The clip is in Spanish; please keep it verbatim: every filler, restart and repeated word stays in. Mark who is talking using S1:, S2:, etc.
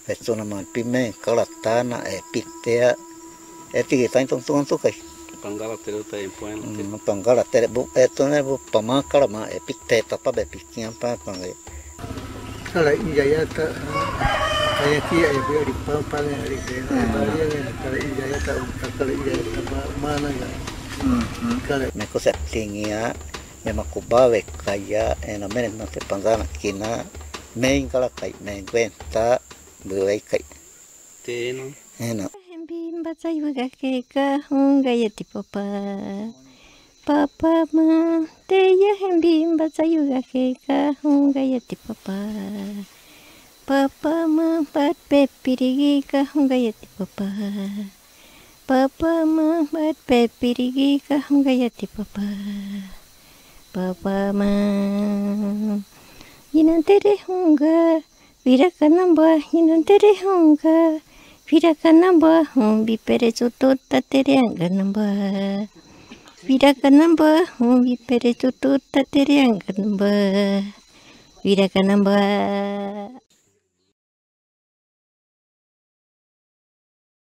S1: persona man pime kalatana e pitea e tiki tain tong tong tu kai
S2: Pangala tere uta impoen.
S1: pangala tere bu e tone bu pama kala ma e pite tapa be pikian pa pangai
S3: kala iya ya ta kayak kia ya biar di pampa ne hari ke bali ne kala iya ya ta kala iya ya ta mana ya kala
S1: me ko settingia me makuba ve kaya e na menen na te pangana kina main kala kai me cuenta buai kai
S2: Te no.
S1: ena
S4: Bimba sayuga keka hunga yeti papa papa ma te ya bimba sayuga keka hunga yeti papa papa ma bat pepirigi ka hunga yeti papa papa ma bat pepirigi ka hunga yeti papa papa ma yinantere hunga viraka namba yinantere hunga Viraka namba, humbi pere tutut taterianga namba. Viraka namba, humbi pere tutut taterianga namba. Viraka namba.